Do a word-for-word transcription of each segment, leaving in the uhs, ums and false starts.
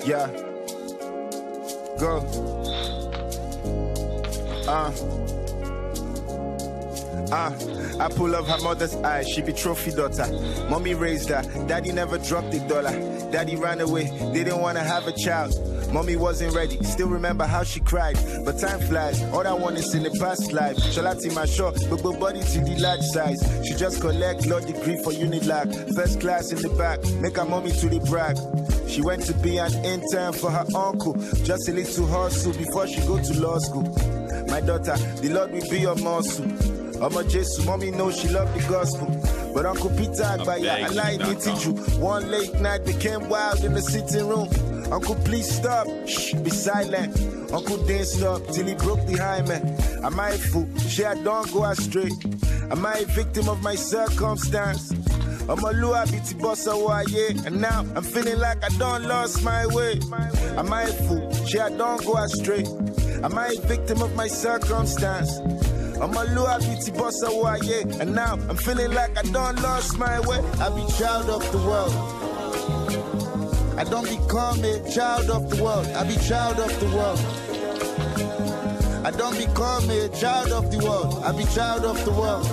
Yeah. Go. Uh. Uh, I pull up her mother's eyes, she be trophy daughter. Mommy raised her, daddy never dropped a dollar. Daddy ran away, they didn't wanna have a child. Mommy wasn't ready, still remember how she cried. But time flies, all I want is in the past life. Shalati my short, but body to the large size. She just collect law degree for Unilag. First class in the back, make her mommy to the brag. She went to be an intern for her uncle, just a little hustle before she go to law school. My daughter, the Lord will be your muscle. Omo Jesu, mommy knows she loved the gospel. But Uncle Peter Agbaya, I lied with you. One late night became wild in the sitting room. Uncle, please stop, shh, be silent. Uncle didn't stop till he broke the hymen. Am I a fool? She I don't go astray. Am I a victim of my circumstance? I'm a lua biti bossa waye, and now I'm feeling like I don't lost my way. Am I a fool? She I don't go astray. Am I a victim of my circumstance? I'm a lua biti bossa waye, and now I'm feeling like I don't lost my way. I be child of the world. I don't become a child of the world. I be child of the world. I don't become a child of the world. I be child of the world.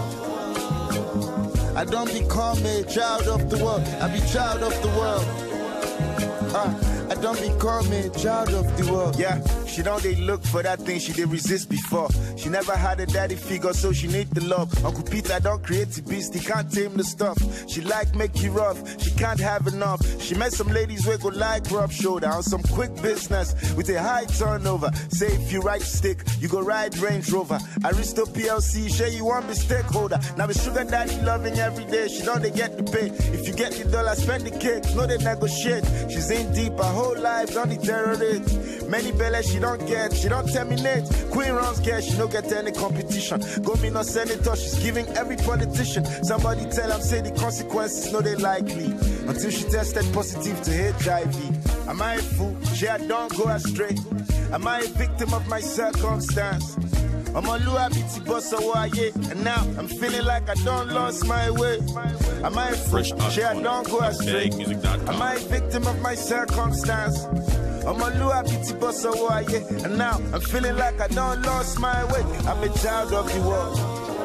I don't become a child of the world. I be child of the world. Uh. I don't become a child of the world. Yeah, she don't they look for that thing she did resist before. She never had a daddy figure, so she need the love. Uncle Peter don't create the beast, he can't tame the stuff. She like make you rough, she can't have enough. She met some ladies where go like rub shoulder on some quick business with a high turnover. Say if you ride stick, you go ride Range Rover. Aristo P L C, share you want be stakeholder. Now the sugar daddy loving every day, she don't they get the pay. If you get the dollar, spend the cake, no they negotiate. She's in deep, her whole life don't deteriorate. Many bellies she don't get, she don't terminate. Queen runs get, she don't get any competition. Go me no senator, she's giving every politician. Somebody tell them say the consequences, no they likely. Until she tested positive to H I V. Am I a fool? She I don't go astray. Am I a victim of my circumstance? I'm a lua biti bossa waye, and now I'm feeling like I don't lost my way. Am I a fool? She I don't go astray. Am I a victim of my circumstance? I'm a lua biti bossa waye, and now I'm feeling like I don't lost my way. I'm a child of the world.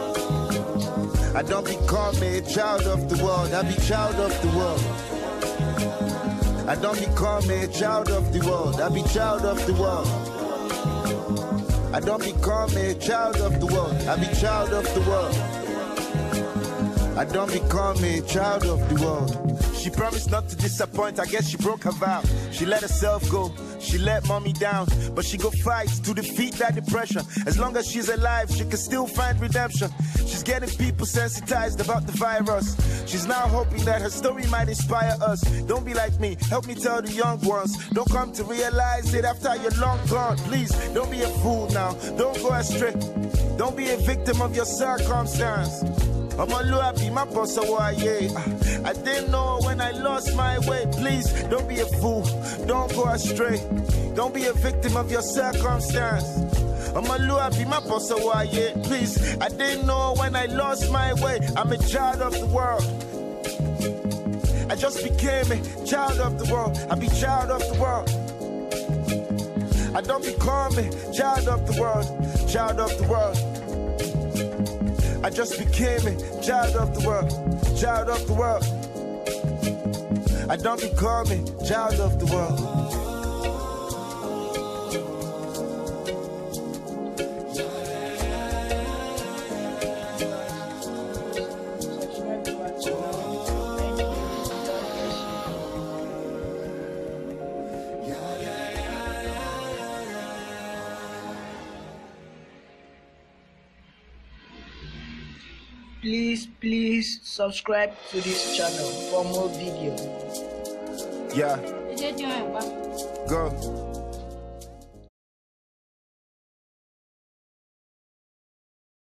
I don't become a child of the world. I be child of the world. I don't become a child of the world. I be child of the world. I don't become a child of the world. I be child of the world. I don't become a child of the world. She promised not to disappoint, I guess she broke her vow. She let herself go, she let mommy down. But she go fight to defeat that depression. As long as she's alive, she can still find redemption. She's getting people sensitized about the virus. She's now hoping that her story might inspire us. Don't be like me, help me tell the young ones. Don't come to realize it after you're long gone. Please, don't be a fool now, don't go astray. Don't be a victim of your circumstance. I'm a lua be my bossa waye. I didn't know when I lost my way. Please, don't be a fool, don't go astray. Don't be a victim of your circumstance. I'm a lua be my bossa waye. Please, I didn't know when I lost my way. I'm a child of the world. I just became a child of the world. I be child of the world. I don't become a child of the world. Child of the world. I just became a child of the world, child of the world. I don't become a child of the world. Please, please subscribe to this channel for more videos. Yeah. Go.